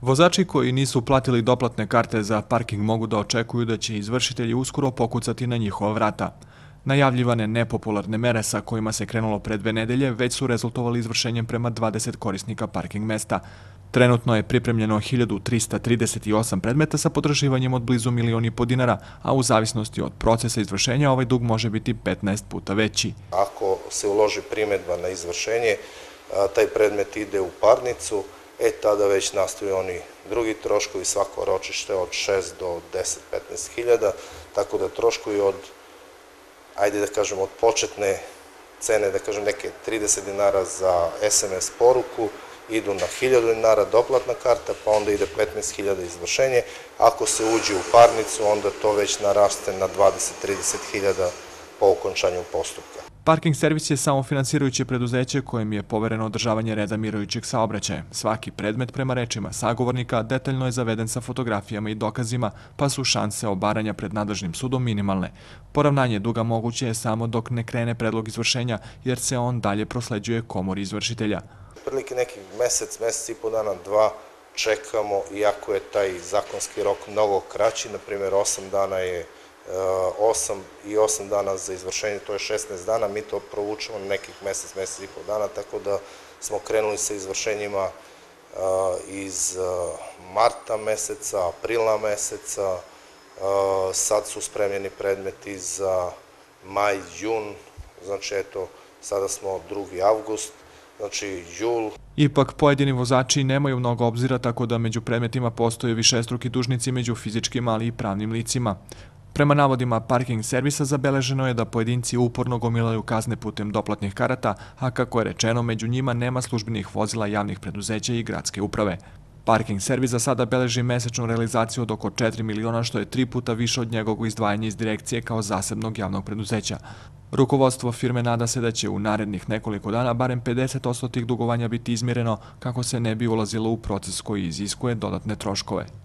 Vozači koji nisu platili doplatne karte za parking mogu da očekuju da će izvršitelji uskoro pokucati na njihova vrata. Najavljivane nepopularne mere sa kojima se krenulo pre 2 nedelje već su rezultovali izvršenjem prema 20 korisnika parking mesta. Trenutno je pripremljeno 1338 predmeta sa potraživanjem od blizu 1,5 miliona dinara, a u zavisnosti od procesa izvršenja ovaj dug može biti 15 puta veći. Ako se uloži primedba na izvršenje, taj predmet ide u parnicu, tada već nastaju oni drugi troškovi, svako ročište od 6 do 10-15 hiljada, tako da troškovi od, ajde da kažem, od početne cene, da kažem neke 30 dinara za SMS poruku, idu na 1000 dinara doplatna karta, pa onda ide 15.000 izvršenje. Ako se uđe u parnicu, onda to već naraste na 20-30 hiljada po okončanju postupka. Parking servis je samofinansirajuće preduzeće kojem je povereno održavanje reda mirujućeg saobraćaja. Svaki predmet, prema rečima sagovornika, detaljno je zaveden sa fotografijama i dokazima, pa su šanse obaranja pred nadležnim sudom minimalne. Poravnanje duga moguće je samo dok ne krene predlog izvršenja, jer se on dalje prosleđuje komori izvršitelja. Otprilike nekih mesec i po dana, 2 čekamo, iako je taj zakonski rok mnogo kraći, na primjer 8 dana je 8 dana za izvršenje, to je 16 dana, mi to provučemo na nekih mesec i po dana, tako da smo krenuli sa izvršenjima iz marta meseca, aprila meseca, sad su spremljeni predmeti za maj, jun, znači eto, sada smo 2. avgust, znači jul. Ipak, pojedini vozači nemaju mnogo obzira, tako da među predmetima postoje višestruki dužnici među fizičkim, ali i pravnim licima. Prema navodima parking servisa zabeleženo je da pojedinci uporno gomilaju kazne putem doplatnih karata, a kako je rečeno, među njima nema službenih vozila javnih preduzeća i gradske uprave. Parking servis za sada beleži mesečnu realizaciju od oko 4 miliona, što je 3 puta više od njegovog izdvajanja iz direkcije kao zasebnog javnog preduzeća. Rukovodstvo firme nada se da će u narednih nekoliko dana barem 50% tih dugovanja biti izmjereno kako se ne bi ulazilo u proces koji iziskuje dodatne troškove.